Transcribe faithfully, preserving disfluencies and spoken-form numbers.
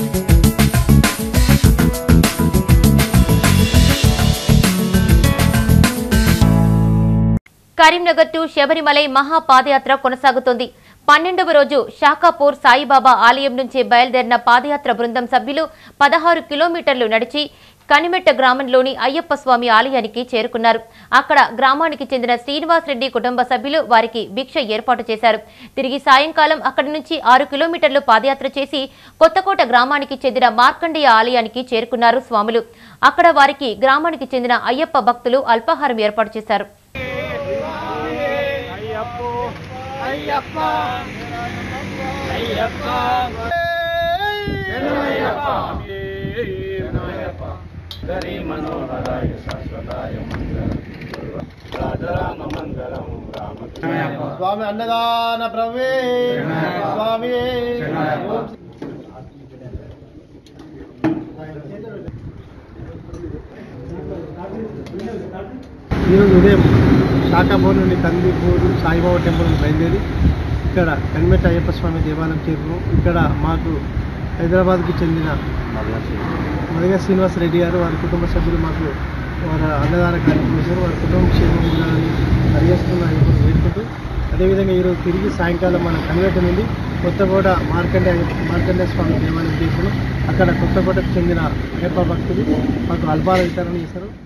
Karimnagar to Sabarimalai మహా పాదయాత్ర కొనసాగుతోంది. పన్నెండవ రోజు షాకాపూర్ సాయిబాబా ఆలయం నుంచి బయలుదేరిన పాదయాత్ర బృందం సభ్యులు పదహారు కిలోమీటర్లు నడిచి కనిమెట్ట గ్రామంలోని అయ్యప్ప స్వామి ఆలయానికి చేరుకున్నారు. అక్కడ గ్రామానికి చెందిన శ్రీనివాస్ రెడ్డి కుటుంబ సభ్యులు వారికి భిక్ష ఏర్పాటు చేశారు. తిరిగి సాయంకాలం అక్కడి నుంచి ఆరు కిలోమీటర్లు పాదయాత్ర చేసి కొత్తకోట గ్రామానికి చెందిన మార్కండేయ ఆలయానికి చేరుకున్నారు స్వాములు. అక్కడ వారికి గ్రామానికి చెందిన అయ్యప్ప భక్తులు అల్పాహారం ఏర్పాటు చేశారు. స్వామి అన్నదాన ప్రవే స్వామి ఈరోజు ఉదయం శాఖాపూర్ నుండి కందిపూర్ సాయిబాబా టెంపుల్ బయలుదేరి ఇక్కడ కనిమెట్ట అయ్యప్ప స్వామి దేవాలయం చేరుకు. ఇక్కడ మాకు హైదరాబాద్కి చెందిన మదగ శ్రీనివాస్ రెడ్డి గారు వారి కుటుంబ సభ్యులు మాకు వారి అన్నదాన కార్యక్రమం చేశారు. వారి కుటుంబ క్షేమం ఉండాలని పనిచేస్తున్న వేడుకుంటూ అదేవిధంగా ఈరోజు తిరిగి సాయంకాలం మన కనిమెట్ట నుండి కొత్తకోట మార్కండేయ మార్కండేయ స్వామి దేవాలయం చేశారు. అక్కడ కొత్తకోటకు చెందిన అయ్యప్ప భక్తులు మాకు అల్పాల వితరణ చేశారు.